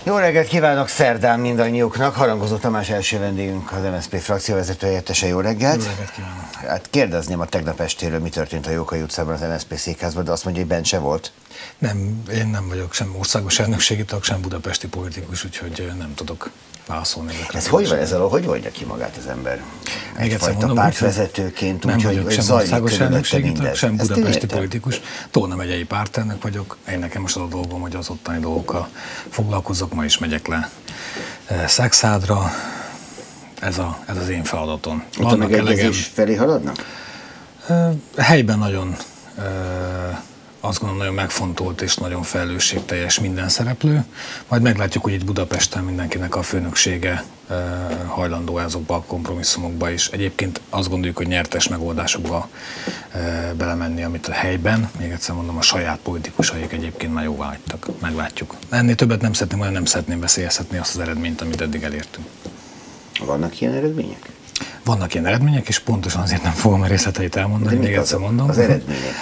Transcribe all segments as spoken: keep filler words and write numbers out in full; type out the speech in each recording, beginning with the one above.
Jó reggelt kívánok szerdán mindannyiuknak. Harangozó Tamás első vendégünk, az em es zé pé frakcióvezető helyettese. Jó reggelt. Jó reggelt kívánok. Hát kérdezném a tegnap estéről, mi történt a Jókai utcában az em es zé pé székházban, de azt mondja, hogy bent se volt. Nem, én nem vagyok sem országos elnökségi tag, sem budapesti politikus, úgyhogy nem tudok válaszolni ezekre. Ez hogy van ezzel, hogy mondja ki magát az ember? Egyfajta pártvezetőként, nem úgyhogy vagyok sem zajlik országos elnökségi tag, sem budapesti politikus. Tolna megyei pártelnök vagyok. Én nekem most az a dolgom, hogy az ottani dolgokkal foglalkozok. Ma is megyek le Szekszádra. Ez, a, ez az én feladatom. Ott a megegyezés felé haladnak? Helyben nagyon azt gondolom, nagyon megfontolt és nagyon felelősségteljes minden szereplő. Majd meglátjuk, hogy itt Budapesten mindenkinek a főnöksége e, hajlandó ezokba a kompromisszumokba is. Egyébként azt gondoljuk, hogy nyertes megoldásokba e, belemenni, amit a helyben, még egyszer mondom, a saját politikusaik egyébként már jóvá hagytak. Meglátjuk. Ennél többet nem szeretném, olyan nem szeretném veszélyeztetni azt az eredményt, amit eddig elértünk. Vannak ilyen eredmények? Vannak ilyen eredmények, és pontosan azért nem fogom a részleteit elmondani, még egyszer mondom. Az eredmények?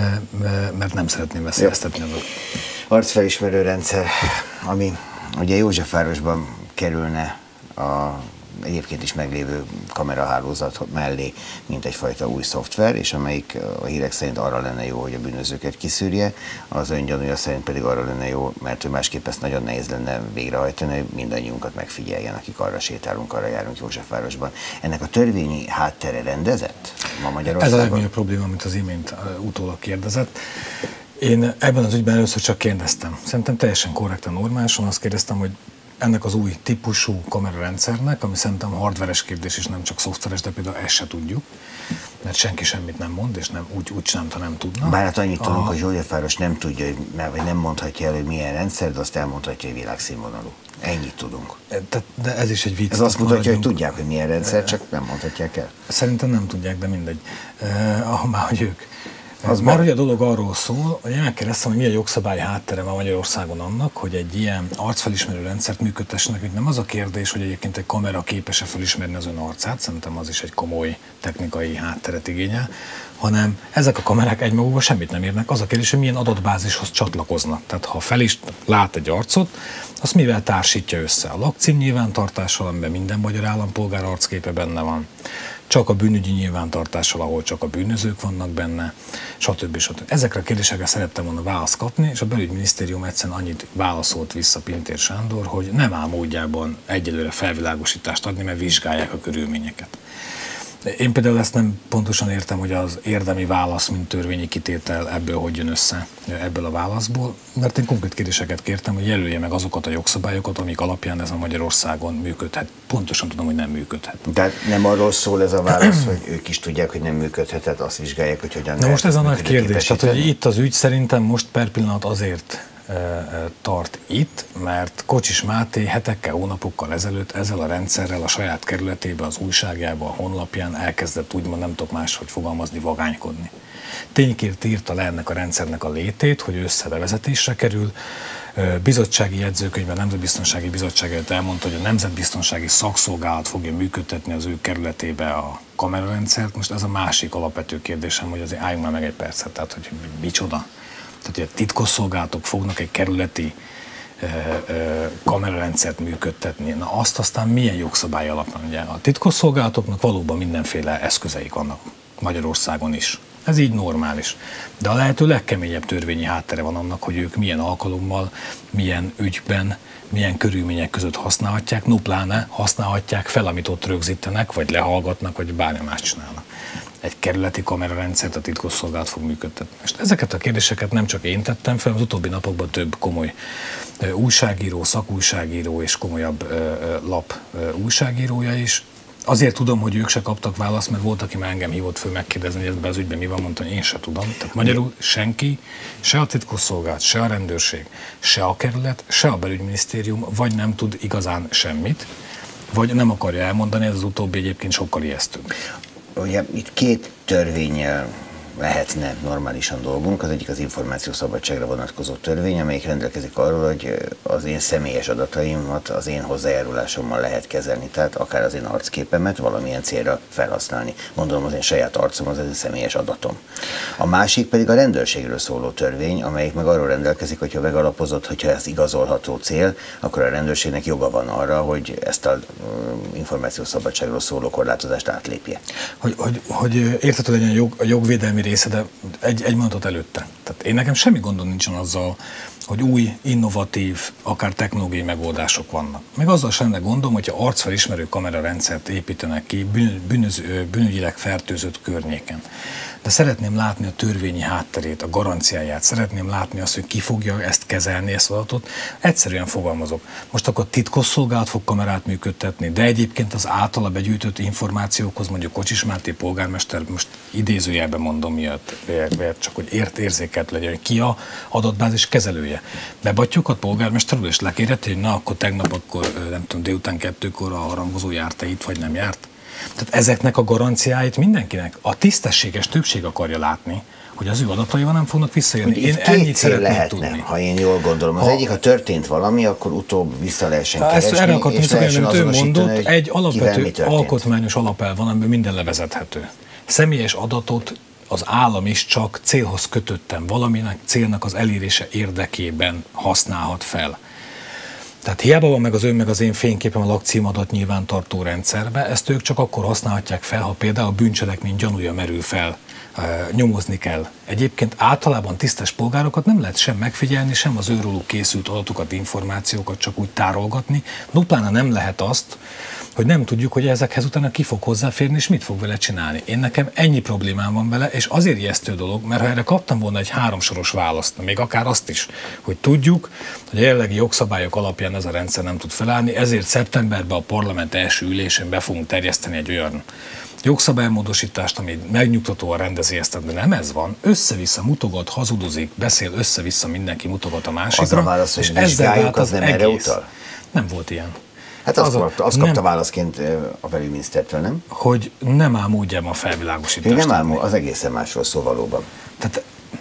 Mert nem szeretném veszélyeztetni azok. Arcfelismerő rendszer, ami ugye Józsefvárosban kerülne a egyébként is meglévő kamerahálózat mellé, mint egyfajta új szoftver, és amelyik a hírek szerint arra lenne jó, hogy a bűnözőket kiszűrje, az öngyanúja szerint pedig arra lenne jó, mert hogy másképp ezt nagyon nehéz lenne végrehajtani, hogy mindannyiunkat megfigyeljen, akik arra sétálunk, arra járunk Józsefvárosban. Ennek a törvényi háttere rendezett ma Magyarországon? Ez a legnagyobb probléma, amit az imént utólag kérdezett. Én ebben az ügyben először csak kérdeztem. Szerintem teljesen korrektan, normálisan azt kérdeztem, hogy ennek az új típusú kamerarendszernek, ami szerintem hardveres kérdés és nem csak szoftveres, de például ezt se tudjuk, mert senki semmit nem mond, és nem, úgy, úgy csinálta, nem tudna. Bár hát annyit tudunk, a... hogy Józsefváros nem tudja, hogy, vagy nem mondhatja el, hogy milyen rendszer, de azt elmondhatja, hogy világszínvonalú. Ennyit tudunk. De, de ez is egy vicc. Ez azt mutatja, maradjunk, hogy tudják, hogy milyen rendszer, csak nem mondhatják el. Szerintem nem tudják, de mindegy. Eh, már hogy ők. Az már hogy a dolog arról szól, hogy én megkérdeztem, hogy mi a jogszabályi háttere van Magyarországon annak, hogy egy ilyen arcfelismerő rendszert működtessenek. Hogy nem az a kérdés, hogy egyébként egy kamera képes-e felismerni az ön arcát, szerintem az is egy komoly technikai hátteret igényel, hanem ezek a kamerák egymagukban semmit nem érnek. Az a kérdés, hogy milyen adatbázishoz csatlakoznak. Tehát ha fel is lát egy arcot, azt mivel társítja össze? A lakcím nyilvántartással, amiben minden magyar állampolgár arcképe benne van, csak a bűnügyi nyilvántartással, ahol csak a bűnözők vannak benne, stb. stb. Ezekre a kérdésekre szerettem volna választ kapni, és a belügyminisztérium egyszerűen annyit válaszolt vissza Pintér Sándor, hogy nem áll módjában egyelőre felvilágosítást adni, mert vizsgálják a körülményeket. Én például ezt nem pontosan értem, hogy az érdemi válasz, mint törvényi kitétel ebből hogy jön össze, ebből a válaszból, mert én konkrét kérdéseket kértem, hogy jelölje meg azokat a jogszabályokat, amik alapján ez a Magyarországon működhet. Pontosan tudom, hogy nem működhet. De nem arról szól ez a válasz, hogy ők is tudják, hogy nem működhet, tehát azt vizsgálják, hogy hogyan. Na most ez a nagy kérdés, tehát hogy itt az ügy szerintem most per pillanat azért tart itt, mert Kocsis Máté hetekkel, hónapokkal ezelőtt ezzel a rendszerrel a saját kerületébe, az újságjában, a honlapján elkezdett úgymond, nem tudok máshogy fogalmazni, vagánykodni. Tényként írta le ennek a rendszernek a létét, hogy összebevezetésre kerül. Bizottsági jegyzőkönyvben, Nemzetbiztonsági Bizottság előtt elmondta, hogy a Nemzetbiztonsági Szakszolgálat fogja működtetni az ő kerületébe a kamerarendszert. Most ez a másik alapvető kérdésem, hogy azért álljunk már meg egy percet, tehát hogy micsoda. Tehát, hogy a titkosszolgálatok fognak egy kerületi e, e, kamerarendszert működtetni. Na azt aztán milyen jogszabály alapján? Ugye a titkosszolgálatoknak valóban mindenféle eszközeik vannak Magyarországon is. Ez így normális. De a lehető legkeményebb törvényi háttere van annak, hogy ők milyen alkalommal, milyen ügyben, milyen körülmények között használhatják, no pláne használhatják fel, amit ott rögzítenek, vagy lehallgatnak, vagy bármi más csinálnak. Egy kerületi kamerarendszert a titkosszolgálat fog működtetni. És ezeket a kérdéseket nem csak én tettem fel, az utóbbi napokban több komoly újságíró, szakújságíró és komolyabb lap újságírója is. Azért tudom, hogy ők se kaptak választ, mert volt, aki már engem hívott föl megkérdezni, hogy ebben az ügyben mi van, mondtam, hogy én se tudom. Tehát magyarul senki, se a titkosszolgálat, se a rendőrség, se a kerület, se a belügyminisztérium vagy nem tud igazán semmit, vagy nem akarja elmondani, ez az utóbbi egyébként sokkal ijesztőbb. Ugye itt két törvénnyel lehetne normálisan dolgunk. Az egyik az információszabadságra vonatkozó törvény, amelyik rendelkezik arról, hogy az én személyes adataimat az én hozzájárulásommal lehet kezelni, tehát akár az én arcképemet valamilyen célra felhasználni. Mondom, az én saját arcom az egy személyes adatom. A másik pedig a rendőrségről szóló törvény, amelyik meg arról rendelkezik, hogyha megalapozott, hogyha ez igazolható cél, akkor a rendőrségnek joga van arra, hogy ezt az információszabadságról szóló korlátozást átlépje. Hogy, hogy, hogy érthető legyen a, jog, a jogvédelmi része, de egy, egy mondatot előtte. Tehát én nekem semmi gondom nincsen azzal, hogy új, innovatív, akár technológiai megoldások vannak. Meg azzal sem lenne gondom, hogyha arcfelismerő kamerarendszert építenek ki bűnöző, bűnügyileg fertőzött környéken. De szeretném látni a törvényi hátterét, a garanciáját, szeretném látni azt, hogy ki fogja ezt kezelni, ezt az adatot. Egyszerűen fogalmazok. Most akkor titkosszolgálat fog kamerát működtetni, de egyébként az általa begyűjtött információkhoz mondjuk Kocsis Máté polgármester, most idézőjelben mondom miatt, csak hogy ért érzékelt legyen, hogy ki a adatbázis kezelője. Bebattyuk a polgármester úr, és lekérheti, hogy na, akkor tegnap, akkor nem tudom, délután kettőkor a harangozó járt-e itt, vagy nem járt. Tehát ezeknek a garanciáit mindenkinek a tisztességes többség akarja látni, hogy az ő adataival nem fognak visszajönni. Én ennyit szeretném lehetne, tudni. Ha én jól gondolom. Az ha, egyik, ha történt valami, akkor utóbb vissza lehessen ha keresni, erre akartam és lehessen azonosítani, mondott, egy alapvető alkotmányos alapelv van, amiben minden levezethető. Személyes adatot az állam is csak célhoz kötöttem, valaminek célnak az elérése érdekében használhat fel. Tehát hiába van meg az ön meg az én fényképem a lakcímadat nyilvántartó rendszerbe, ezt ők csak akkor használhatják fel, ha például a bűncselekmény gyanúja merül fel, e, nyomozni kell. Egyébként általában tisztes polgárokat nem lehet sem megfigyelni, sem az őróluk készült adatokat, információkat csak úgy tárolgatni. Duplána nem lehet azt, hogy nem tudjuk, hogy ezekhez utána ki fog hozzáférni, és mit fog vele csinálni. Én nekem ennyi problémám van vele, és azért ijesztő dolog, mert ha erre kaptam volna egy háromsoros választ, még akár azt is, hogy tudjuk, hogy a jelenlegi jogszabályok alapján ez a rendszer nem tud felállni, ezért szeptemberben a parlament első ülésén be fogunk terjeszteni egy olyan jogszabálymódosítást, ami megnyugtatóan rendezi ezt, de nem ez van. Össze-vissza mutogat, hazudozik, beszél össze-vissza, mindenki mutogat a másikra. Az a válasz, hogy vizsgáljuk, az nem erre utal? Nem volt ilyen. Hát azt, az kapta, azt kapta válaszként a belügyminisztertől, nem? Hogy nem áll módjában a felvilágosítást. Nem áll, az egészen másról szó valóban. Tehát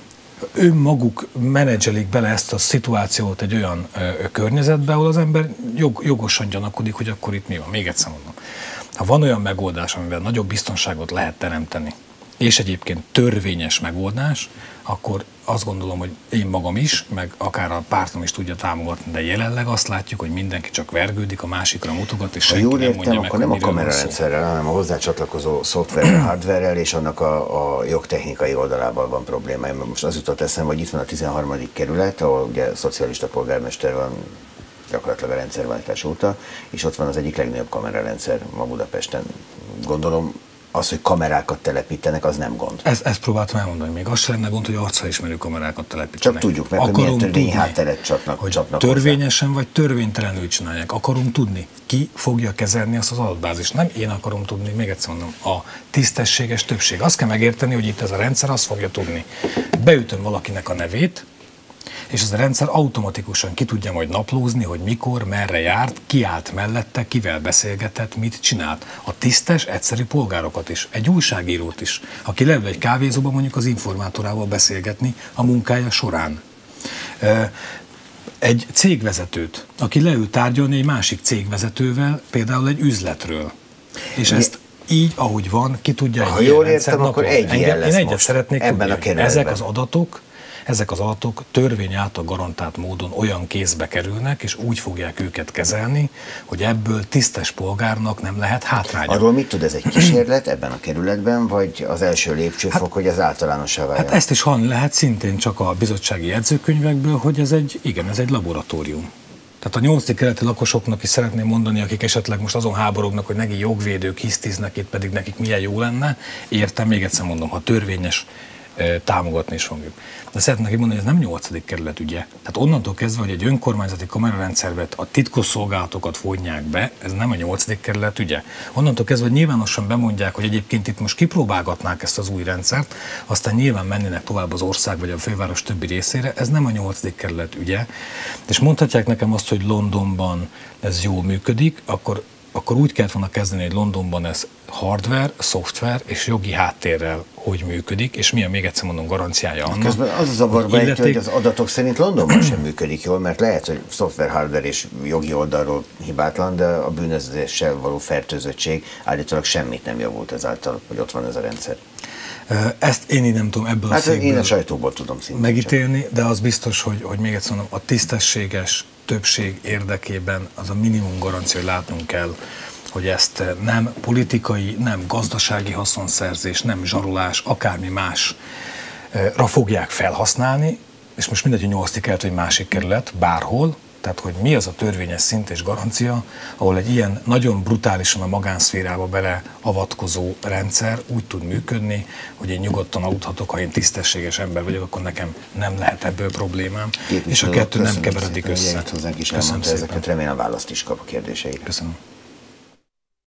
önmaguk menedzselik bele ezt a szituációt egy olyan ö, ö, környezetbe, ahol az ember jog, jogosan gyanakodik, hogy akkor itt mi van. Még egyszer mondom. Ha van olyan megoldás, amivel nagyobb biztonságot lehet teremteni, és egyébként törvényes megoldás, akkor azt gondolom, hogy én magam is, meg akár a pártom is tudja támogatni, de jelenleg azt látjuk, hogy mindenki csak vergődik, a másikra mutogat, és senki jól nem értem, mondja meg, akkor nem a kamerarendszerrel, hanem a hozzácsatlakozó szoftverrel, hardverrel és annak a, a jogtechnikai oldalával van probléma. Most az jutott eszembe, hogy itt van a tizenharmadik kerület, ahol ugye szocialista polgármester van, gyakorlatilag a rendszerváltás óta, és ott van az egyik legnagyobb kamerarendszer ma Budapesten. Gondolom, az, hogy kamerákat telepítenek, az nem gond. Ezt, ezt próbáltam elmondani, még az sem lenne gond, hogy arcfelismerő kamerákat telepítenek. Csak tudjuk meg, hogy milyen törvényi hátteret csapnak, hogy csapnak törvényesen hozzá. Vagy törvénytelenül csinálják. Akarom tudni, ki fogja kezelni azt az adatbázist. Nem én akarom tudni, még egyszer mondom, a tisztességes többség. Azt kell megérteni, hogy itt ez a rendszer azt fogja tudni. Beütöm valakinek a nevét, és ez a rendszer automatikusan ki tudja majd naplózni, hogy mikor, merre járt, ki állt mellette, kivel beszélgetett, mit csinált. A tisztes, egyszerű polgárokat is, egy újságírót is, aki leül egy kávézóba mondjuk az informátorával beszélgetni a munkája során. Egy cégvezetőt, aki leül tárgyalni egy másik cégvezetővel, például egy üzletről. És Mi? ezt így, ahogy van, ki tudja ha egy jól értem, akkor egy ilyen lesz Én egyet most szeretnék ebben tudni, a kerületben. Ezek az adatok, Ezek az adatok törvény által garantált módon olyan kézbe kerülnek, és úgy fogják őket kezelni, hogy ebből tisztes polgárnak nem lehet hátránya. Arról mit tud ez egy kísérlet ebben a kerületben, vagy az első lépcsőfok, hát, hogy ez általánossá váljon? Hát ezt is hallani lehet szintén csak a bizottsági jegyzőkönyvekből, hogy ez egy, igen, ez egy laboratórium. Tehát a nyolcadik kerületi lakosoknak is szeretném mondani, akik esetleg most azon háborognak, hogy neki jogvédők hisztiznek itt, pedig nekik milyen jó lenne, értem, még egyszer mondom, ha törvényes, támogatni is fogjuk. De szeretném neki mondani, hogy ez nem nyolcadik kerület ügye. Tehát onnantól kezdve, hogy egy önkormányzati kamerarendszerbe a titkosszolgálatokat vonják be, ez nem a nyolcadik kerület ügye. Onnantól kezdve, hogy nyilvánosan bemondják, hogy egyébként itt most kipróbálgatnák ezt az új rendszert, aztán nyilván mennének tovább az ország vagy a főváros többi részére, ez nem a nyolcadik kerület ügye. És mondhatják nekem azt, hogy Londonban ez jól működik, akkor akkor úgy kellett volna kezdeni, hogy Londonban ez hardware, szoftver és jogi háttérrel hogy működik, és mi a, még egyszer mondom, garanciája annak. Közben az a zavarba ejtő, hogy az adatok szerint Londonban sem működik jól, mert lehet, hogy szoftver, hardware és jogi oldalról hibátlan, de a bűnözéssel való fertőzöttség állítólag semmit nem javult ezáltal, hogy ott van ez a rendszer. Ezt én így nem tudom ebből hát a székből én a sajtóból tudom szintén megítélni, csak. de az biztos, hogy, hogy még egyszer mondom, a tisztességes többség érdekében az a minimum garancia, hogy látnunk kell, hogy ezt nem politikai, nem gazdasági haszonszerzés, nem zsarolás, akármi másra fogják felhasználni, és most mindegy, hogy nyolcadik kerület, vagy másik kerület, bárhol, tehát hogy mi az a törvényes szint és garancia, ahol egy ilyen nagyon brutálisan a magánszférába beleavatkozó rendszer úgy tud működni, hogy én nyugodtan aludhatok, ha én tisztességes ember vagyok, akkor nekem nem lehet ebből problémám, Képviselő, és a kettő nem keveredik össze. Hozzánk is elmondta ezeket, remélem választ is kap a kérdéseire. Köszönöm.